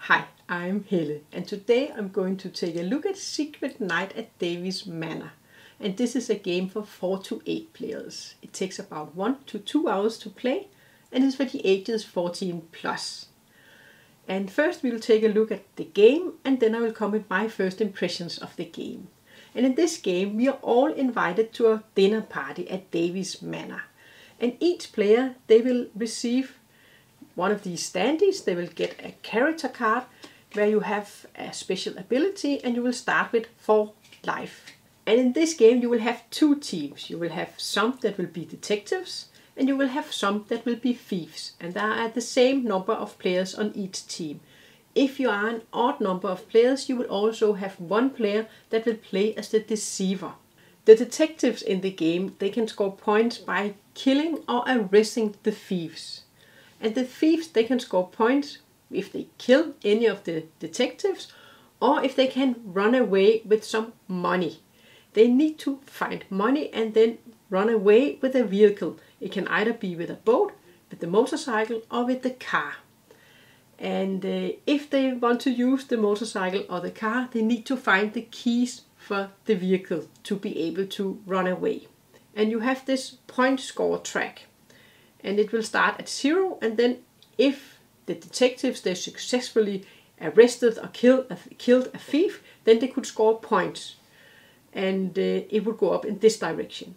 Hi, I'm Helle, and today I'm going to take a look at Secret Night at Davy's Manor. And this is a game for 4 to 8 players. It takes about 1 to 2 hours to play, and is for the ages 14 plus. And first we'll take a look at the game, and then I will come with my first impressions of the game. And in this game we are all invited to a dinner party at Davy's Manor. And each player, they will receive one of these standees. They will get a character card where you have a special ability, and you will start with 4 life. And in this game you will have 2 teams. You will have some that will be detectives, and you will have some that will be thieves. And there are the same number of players on each team. If you are an odd number of players, you will also have 1 player that will play as the deceiver. The detectives in the game, they can score points by killing or arresting the thieves. And the thieves, they can score points if they kill any of the detectives, or if they can run away with some money. They need to find money and then run away with a vehicle. It can either be with a boat, with the motorcycle, or with the car. And if they want to use the motorcycle or the car, they need to find the keys for the vehicle to be able to run away. And you have this point score track, and it will start at 0, and then if the detectives, they successfully arrested or killed a thief, then they could score points, and it would go up in this direction.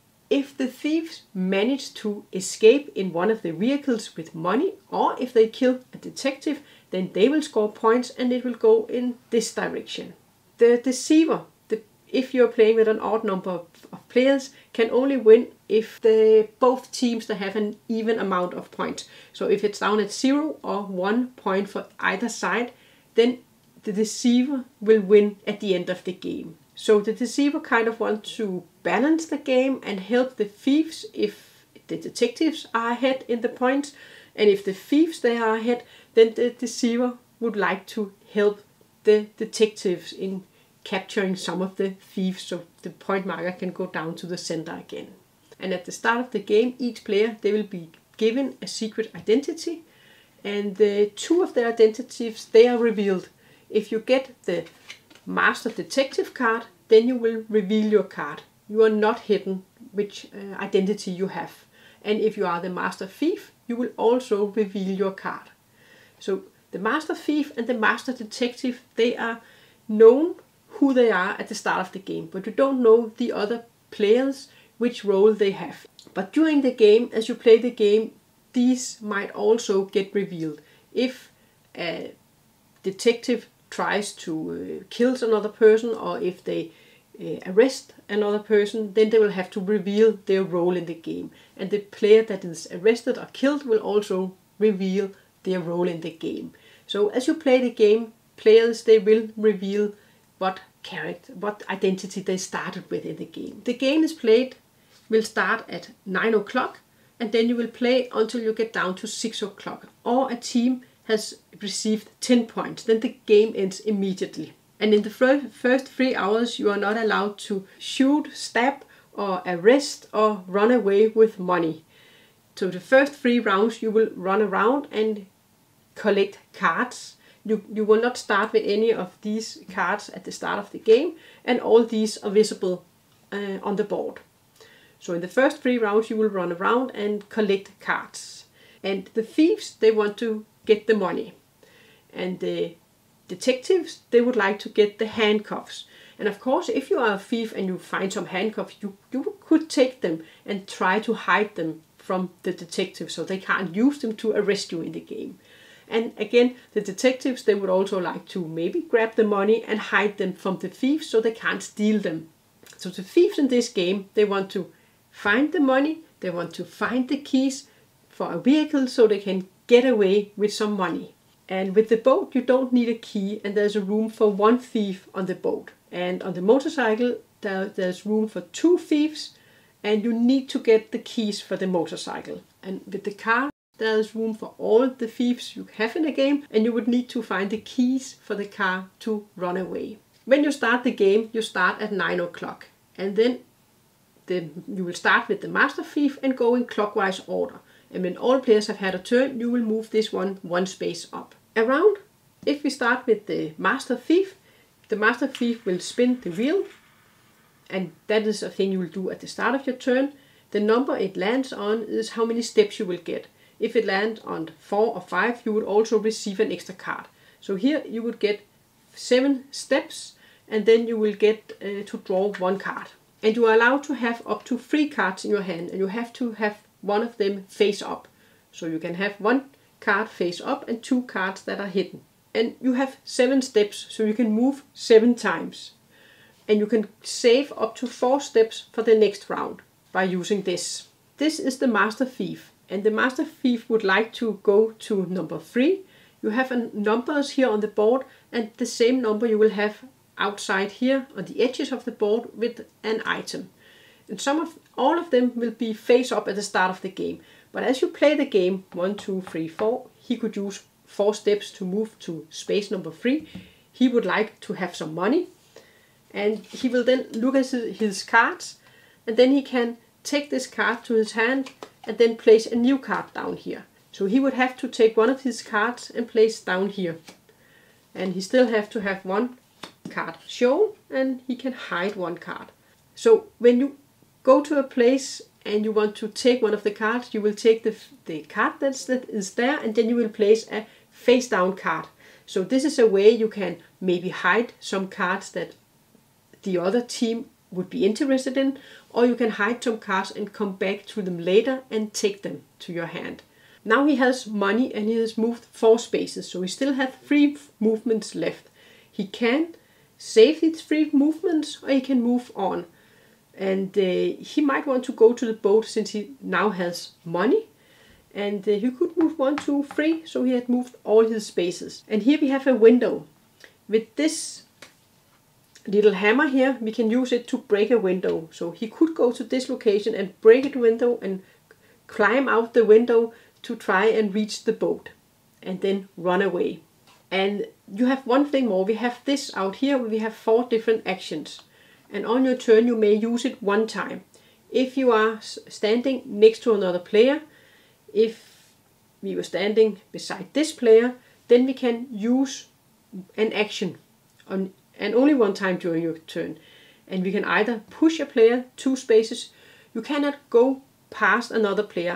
If the thieves manage to escape in one of the vehicles with money, or if they kill a detective, then they will score points, and it will go in this direction. The deceiver, if you're playing with an odd number of players, can only win if both teams that have an even amount of points. So if it's down at 0 or 1 point for either side, then the deceiver will win at the end of the game. So the deceiver kind of wants to balance the game and help the thieves if the detectives are ahead in the points, and if the thieves, they are ahead, then the deceiver would like to help the detectives in capturing some of the thieves, so the point marker can go down to the center again. And at the start of the game, each player, they will be given a secret identity, and 2 of their identities, they are revealed. If you get the Master Detective card, then you will reveal your card. You are not hidden which identity you have. And if you are the Master Thief, you will also reveal your card. So the Master Thief and the Master Detective, they are known who they are at the start of the game, but you don't know the other players, which role they have. But during the game, as you play the game, these might also get revealed. If a detective tries to kill another person, or if they arrest another person, then they will have to reveal their role in the game. And the player that is arrested or killed will also reveal their role in the game. So as you play the game, players, they will reveal what identity they started with in the game. The game will start at 9 o'clock, and then you will play until you get down to 6 o'clock. Or a team has received 10 points, then the game ends immediately. And in the first 3 hours, you are not allowed to shoot, stab, or arrest, or run away with money. So the first 3 rounds you will run around and collect cards. You will not start with any of these cards at the start of the game, and all these are visible on the board. So in the first 3 rounds you will run around and collect cards. And the thieves, they want to get the money. And the detectives, they would like to get the handcuffs. And of course, if you are a thief and you find some handcuffs, you could take them and try to hide them from the detectives, so they can't use them to arrest you in the game. And again, the detectives, they would also like to maybe grab the money and hide them from the thieves so they can't steal them. So the thieves in this game, they want to find the money, they want to find the keys for a vehicle so they can get away with some money. And with the boat, you don't need a key, and there's a room for 1 thief on the boat. And on the motorcycle, there's room for 2 thieves, and you need to get the keys for the motorcycle. And with the car, there is room for all the thieves you have in the game, and you would need to find the keys for the car to run away. When you start the game, you start at 9 o'clock, and then you will start with the Master Thief and go in clockwise order. And when all players have had a turn, you will move this one space up. Around If we start with the master thief will spin the wheel, and that is a thing you will do at the start of your turn. The number it lands on is how many steps you will get. If it lands on 4 or 5, you would also receive an extra card. So here you would get 7 steps, and then you will get to draw 1 card. And you are allowed to have up to 3 cards in your hand, and you have to have one of them face up. So you can have 1 card face up and 2 cards that are hidden. And you have 7 steps, so you can move 7 times. And you can save up to 4 steps for the next round by using this. This is the master thief, and the master thief would like to go to number 3. You have numbers here on the board, and the same number you will have outside here on the edges of the board with an item. And all of them will be face up at the start of the game. But as you play the game 1, 2, 3, 4, he could use 4 steps to move to space number 3. He would like to have some money, and he will then look at his cards, and then he can take this card to his hand and then place a new card down here. So he would have to take one of his cards and place down here. And he still have to have 1 card shown, and he can hide 1 card. So when you go to a place and you want to take one of the cards, you will take the card that is there, and then you will place a face down card. So this is a way you can maybe hide some cards that the other team would be interested in, or you can hide some cards and come back to them later and take them to your hand. Now he has money, and he has moved 4 spaces, so he still has 3 movements left. He can save his 3 movements, or he can move on. And he might want to go to the boat since he now has money. And he could move 1, 2, 3, so he had moved all his spaces. And here we have a window. With this little hammer here, we can use it to break a window. So he could go to this location and break a window and climb out the window to try and reach the boat and then run away. And you have one thing more. We have this out here. We have 4 different actions. And on your turn, you may use it 1 time. If you are standing next to another player, if we were standing beside this player, then we can use an action and only 1 time during your turn. And we can either push a player 2 spaces. You cannot go past another player.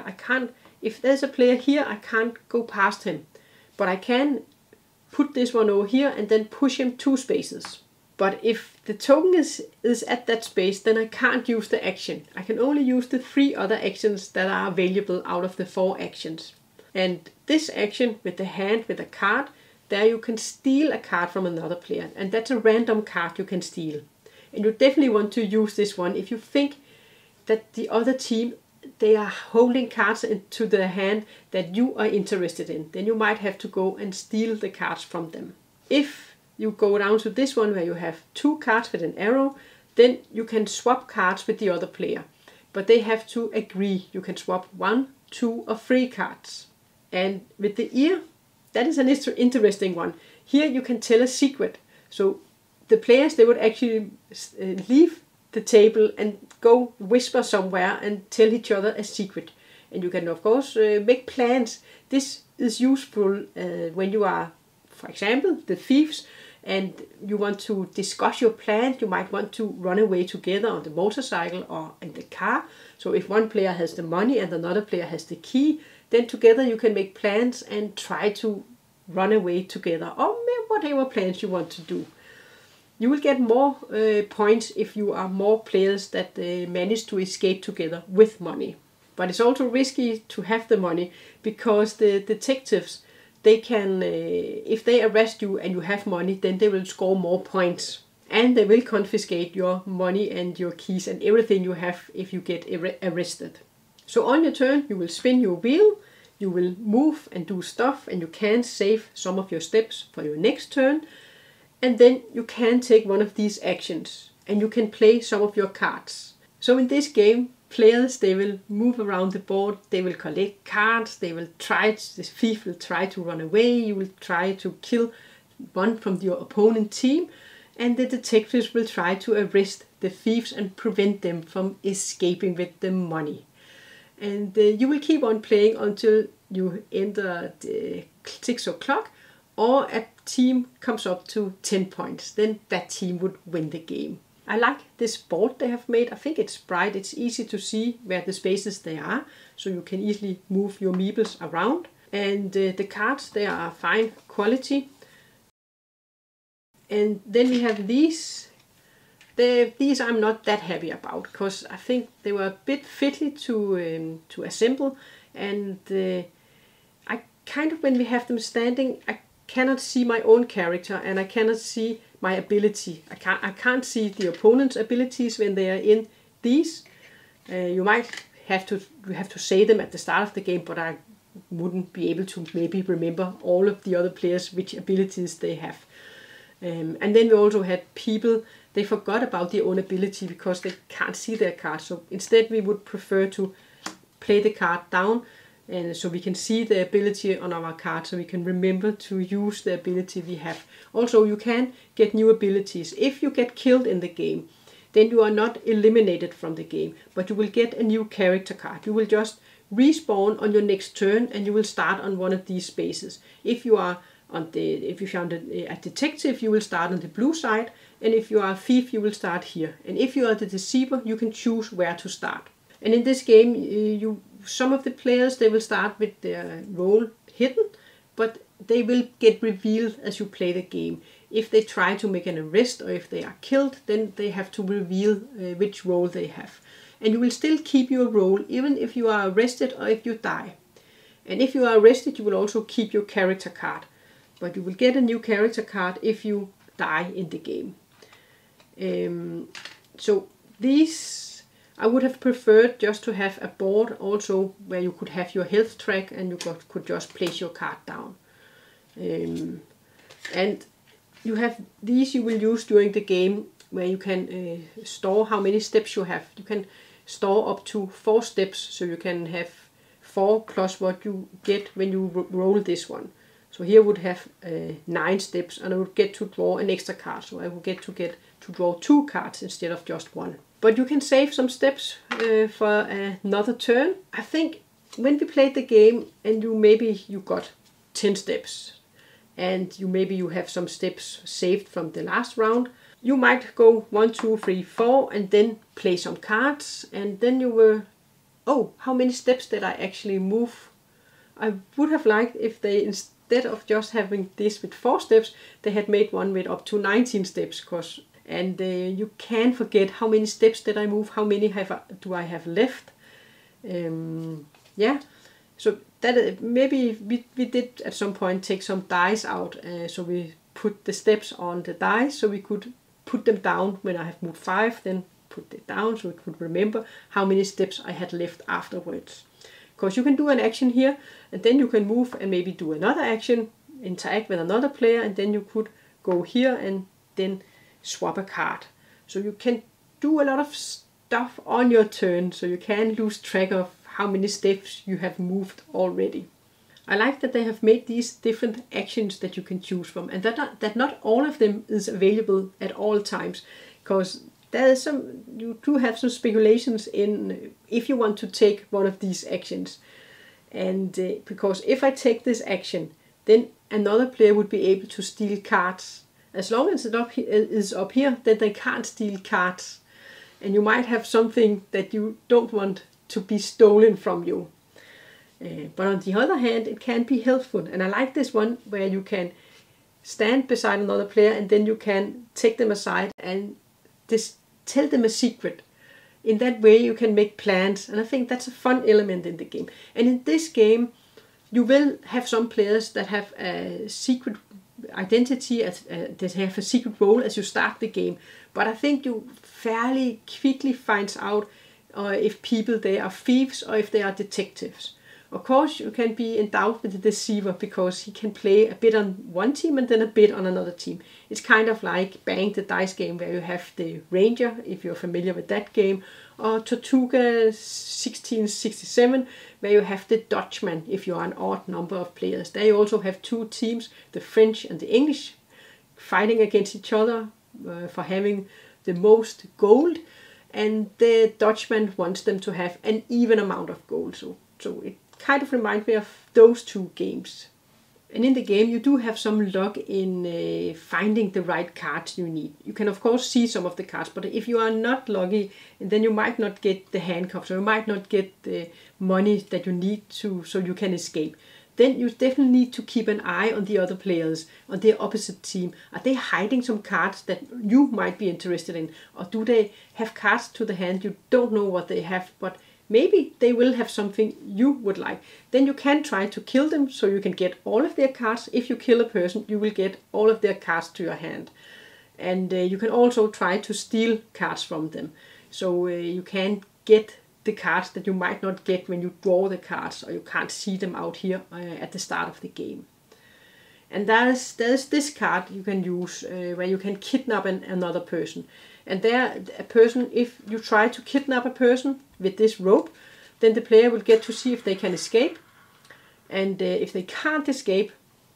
If there's a player here, I can't go past him. But I can put this one over here and then push him 2 spaces. But if the token is at that space, then I can't use the action. I can only use the 3 other actions that are available out of the 4 actions. And this action with the hand with a card, there you can steal a card from another player. And that's a random card you can steal. And you definitely want to use this one if you think that the other team, they are holding cards into their hand that you are interested in. Then you might have to go and steal the cards from them. If you go down to this one where you have 2 cards with an arrow, then you can swap cards with the other player. But they have to agree. You can swap 1, 2 or 3 cards. And with the ear, that is an interesting one. Here you can tell a secret. So the players, they would actually leave the table and go whisper somewhere and tell each other a secret. And you can of course make plans. This is useful when you are, for example, the thieves, and you want to discuss your plan. You might want to run away together on the motorcycle or in the car. So if one player has the money and another player has the key, then together you can make plans and try to run away together, or whatever plans you want to do. You will get more points if you are more players that manage to escape together with money. But it's also risky to have the money, because the detectives, they can, if they arrest you and you have money, then they will score more points. And they will confiscate your money and your keys and everything you have if you get arrested. So on your turn, you will spin your wheel, you will move and do stuff, and you can save some of your steps for your next turn. And then you can take one of these actions and you can play some of your cards. So in this game, players, they will move around the board, they will collect cards, the thief will try to run away, you will try to kill one from your opponent team, and the detectives will try to arrest the thieves and prevent them from escaping with the money. And you will keep on playing until you enter the 6 o'clock, or at team comes up to 10 points, then that team would win the game. I like this board they have made. I think it's bright. It's easy to see where the spaces they are, so you can easily move your meeples around. And the cards, they are fine quality. And then we have these. These I'm not that happy about, because I think they were a bit fiddly to assemble. And I kind of, when we have them standing, I cannot see my own character, and I cannot see my ability. I can't see the opponent's abilities when they are in these. You might have to say them at the start of the game, but I wouldn't be able to maybe remember all of the other players, which abilities they have. And then we also had people, they forgot about their own ability because they can't see their card. So instead we would prefer to play the card down, and so we can see the ability on our card, so we can remember to use the ability we have. Also, you can get new abilities. If you get killed in the game, then you are not eliminated from the game, but you will get a new character card. You will just respawn on your next turn, and you will start on one of these spaces. If you are if you found a detective, you will start on the blue side, and if you are a thief, you will start here. And if you are the deceiver, you can choose where to start. And in this game, some of the players, they will start with their role hidden, but they will get revealed as you play the game. If they try to make an arrest, or if they are killed, then they have to reveal which role they have. And you will still keep your role even if you are arrested or if you die. And if you are arrested, you will also keep your character card. But you will get a new character card if you die in the game. So these, I would have preferred just to have a board also where you could have your health track, and you could just place your card down. And you have these you will use during the game, where you can store how many steps you have. You can store up to 4 steps, so you can have 4 plus what you get when you roll this one. So here I would have 9 steps, and I would get to draw an extra card. So I would get to draw 2 cards instead of just 1. But you can save some steps for another turn. I think when we played the game, and you got 10 steps, and you have some steps saved from the last round, you might go 1, 2, 3, 4, and then play some cards, and then you were, oh, how many steps did I actually move? I would have liked if they, instead of just having this with 4 steps, they had made one with up to 19 steps, and you can forget how many steps did I move, how many do I have left. Yeah, so that maybe we did at some point take some dice out, so we put the steps on the dice, so we could put them down when I have moved 5, then put it down so we could remember how many steps I had left afterwards. Because you can do an action here, and then you can move and maybe do another action, interact with another player, and then you could go here and then swap a card. So you can do a lot of stuff on your turn, so you can lose track of how many steps you have moved already. I like that they have made these different actions that you can choose from, and that not all of them is available at all times, because there is you do have some speculations in if you want to take one of these actions. And because if I take this action, then another player would be able to steal cards. As long as it is up here, then they can't steal cards. And you might have something that you don't want to be stolen from you. But on the other hand, it can be helpful. And I like this one where you can stand beside another player, and then you can take them aside and tell them a secret. In that way you can make plans, and I think that's a fun element in the game. And in this game you will have some players that have a secret identity, that have a secret role as you start the game. But I think you fairly quickly find out if people they are thieves or if they are detectives. Of course, you can be in doubt with the deceiver because he can play a bit on one team and then a bit on another team. It's kind of like Bang the Dice game, where you have the Ranger, if you're familiar with that game, or Tortuga 1667, where you have the Dutchman, if you are an odd number of players. They also have 2 teams, the French and the English, fighting against each other for having the most gold, and the Dutchman wants them to have an even amount of gold. So it kind of reminds me of those 2 games. And in the game you do have some luck in finding the right cards you need. You can of course see some of the cards, but if you are not lucky, then you might not get the handcuffs, or you might not get the money that you need to so you can escape. Then you definitely need to keep an eye on the other players, on the opposite team. Are they hiding some cards that you might be interested in? Or do they have cards to the hand you don't know what they have, but maybe they will have something you would like. Then you can try to kill them so you can get all of their cards. If you kill a person, you will get all of their cards to your hand. And you can also try to steal cards from them. So you can get the cards that you might not get when you draw the cards, or you can't see them out here at the start of the game. And there's this card you can use where you can kidnap another person. And there, a person, if you try to kidnap a person with this rope, then the player will get to see if they can escape. And if they can't escape,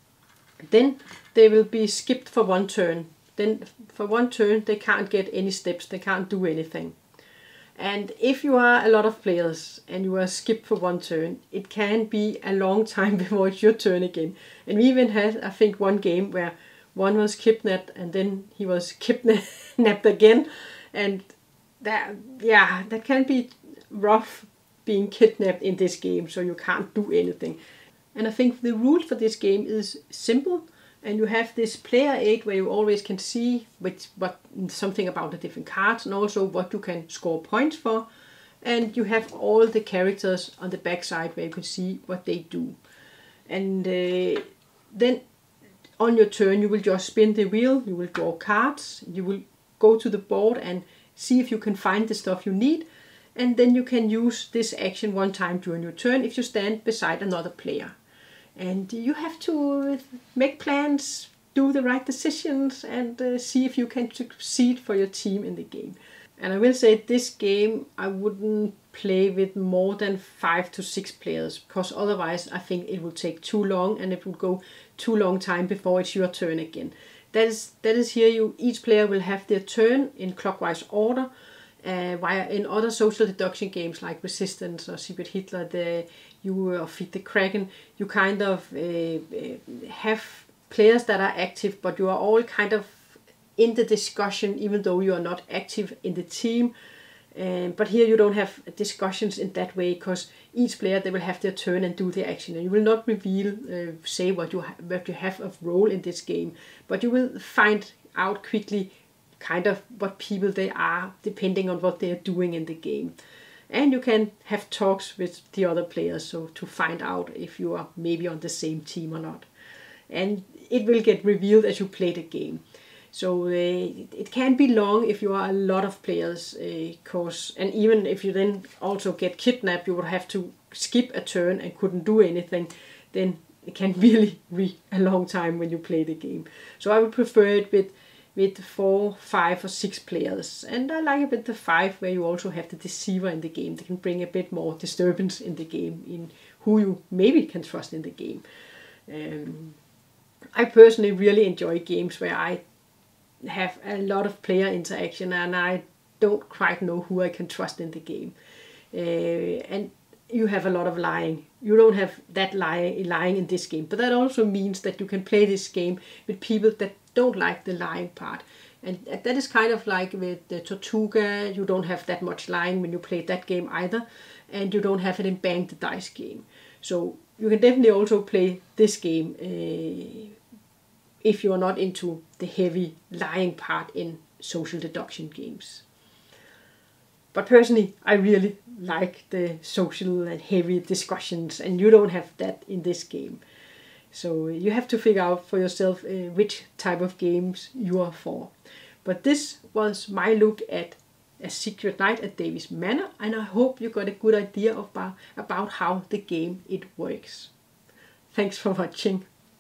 then they will be skipped for one turn. Then for one turn they can't get any steps, they can't do anything. And if you are a lot of players and you are skipped for one turn, it can be a long time before it's your turn again. And we even had, I think, one game where one was kidnapped and then he was kidnapped again. And that can be rough being kidnapped in this game, so you can't do anything. And I think the rule for this game is simple. And you have this player aid where you always can see something about the different cards and also what you can score points for. And you have all the characters on the back side where you can see what they do. And then on your turn you will just spin the wheel, you will draw cards, you will go to the board and see if you can find the stuff you need. And then you can use this action one time during your turn if you stand beside another player. And you have to make plans, do the right decisions, and see if you can succeed for your team in the game. And I will say this game I wouldn't play with more than 5 to 6 players, because otherwise I think it will take too long and it will go too long time before it's your turn again. That is here each player will have their turn in clockwise order. While in other social deduction games like Resistance or Secret Hitler, or Feed the Kraken, you kind of have players that are active, but you are all kind of in the discussion even though you are not active in the team. But here you don't have discussions in that way, because each player, they will have their turn and do the action, and you will not reveal, say what you have of role in this game, but you will find out quickly kind of what people they are, depending on what they are doing in the game. And you can have talks with the other players, so to find out if you are maybe on the same team or not. And it will get revealed as you play the game. So it can be long if you are a lot of players, and even if you then also get kidnapped, you would have to skip a turn and couldn't do anything, then it can really be a long time when you play the game. So I would prefer it with 4, 5 or 6 players, and I like it with the 5 where you also have the deceiver in the game. They can bring a bit more disturbance in the game, in who you maybe can trust in the game. I personally really enjoy games where I have a lot of player interaction and I don't quite know who I can trust in the game. And you have a lot of lying. You don't have that lying in this game, but that also means that you can play this game with people that don't like the lying part. And that is kind of like with the Tortuga. You don't have that much lying when you play that game either, and you don't have it in Bang the Dice game. So you can definitely also play this game if you are not into the heavy lying part in social deduction games. But personally, I really like the social and heavy discussions, and you don't have that in this game. So you have to figure out for yourself which type of games you are for. But this was my look at A Secret Night at Davy's Manor, and I hope you got a good idea about how the game it works. Thanks for watching.